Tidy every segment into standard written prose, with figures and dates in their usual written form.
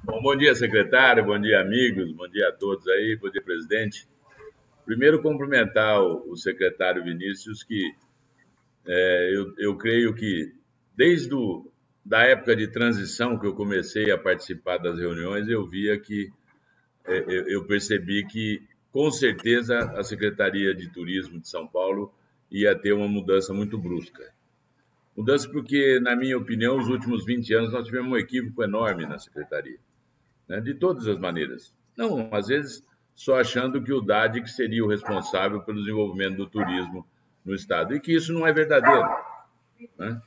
Bom dia, secretário, bom dia, amigos, bom dia a todos aí, bom dia, presidente. Primeiro, cumprimentar o secretário Vinícius, que eu creio que desde da época de transição que eu comecei a participar das reuniões, eu via que, eu percebi que, com certeza, a Secretaria de Turismo de São Paulo ia ter uma mudança muito brusca. Mudança porque, na minha opinião, os últimos 20 anos nós tivemos um equívoco enorme na Secretaria, né, de todas as maneiras. Não, às vezes, só achando que o DADIC seria o responsável pelo desenvolvimento do turismo no Estado, e que isso não é verdadeiro, né?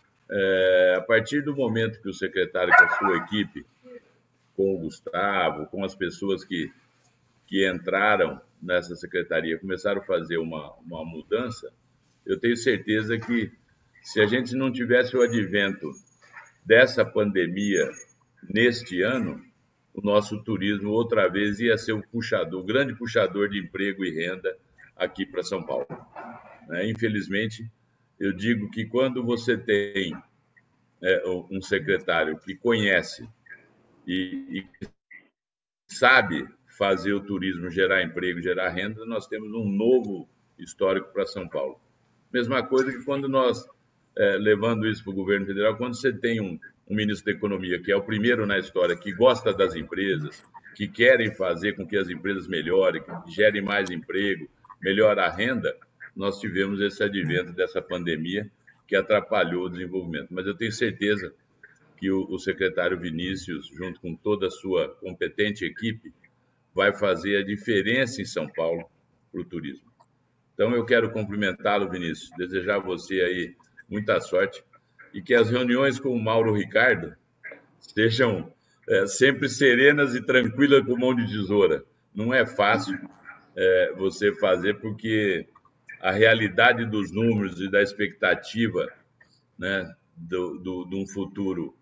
A partir do momento que o secretário com a sua equipe, com o Gustavo, com as pessoas que entraram nessa secretaria, começaram a fazer uma mudança, eu tenho certeza que, se a gente não tivesse o advento dessa pandemia neste ano, o nosso turismo outra vez ia ser o grande puxador de emprego e renda aqui para São Paulo, né? Infelizmente, eu digo que quando você tem um secretário que conhece e sabe fazer o turismo gerar emprego, gerar renda, nós temos um novo histórico para São Paulo. Mesma coisa que quando nós, levando isso para o governo federal, quando você tem um ministro da Economia, que é o primeiro na história, que gosta das empresas, que querem fazer com que as empresas melhorem, que gerem mais emprego, melhore a renda, nós tivemos esse advento dessa pandemia que atrapalhou o desenvolvimento. Mas eu tenho certeza que o secretário Vinícius, junto com toda a sua competente equipe, vai fazer a diferença em São Paulo para o turismo. Então, eu quero cumprimentá-lo, Vinícius, desejar a você aí muita sorte e que as reuniões com o Mauro Ricardo sejam sempre serenas e tranquilas com mão de tesoura. Não é fácil você fazer, porque a realidade dos números e da expectativa, né, de um futuro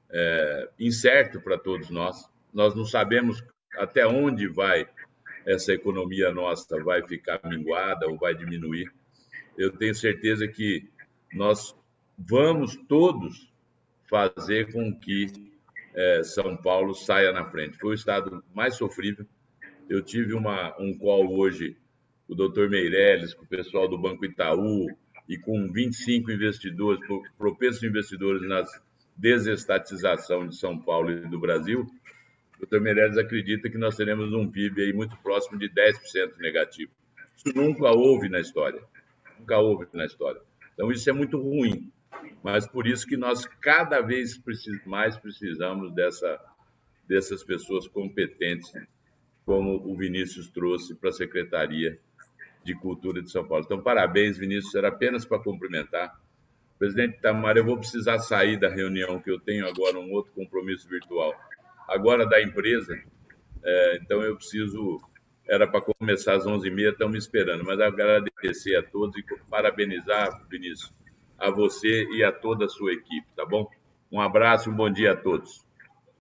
incerto para todos nós. Nós não sabemos até onde vai essa economia nossa, vai ficar minguada ou vai diminuir. Eu tenho certeza que nós vamos todos fazer com que São Paulo saia na frente. Foi o estado mais sofrível. Eu tive um call hoje com o doutor Meirelles, com o pessoal do Banco Itaú e com 25 investidores, propensos investidores nas desestatização de São Paulo e do Brasil. O doutor Meirelles acredita que nós teremos um PIB aí muito próximo de 10% negativo. Isso nunca houve na história. Nunca houve na história. Então, isso é muito ruim. Mas por isso que nós cada vez mais precisamos dessas pessoas competentes, como o Vinícius trouxe para a Secretaria de Cultura de São Paulo. Então, parabéns, Vinícius. Era apenas para cumprimentar. Presidente Itamar, eu vou precisar sair da reunião, que eu tenho agora um outro compromisso virtual, agora da empresa, então eu preciso, era para começar às 11h30, estão me esperando, mas agradecer a todos e parabenizar, Vinícius, a você e a toda a sua equipe, tá bom? Um abraço e um bom dia a todos.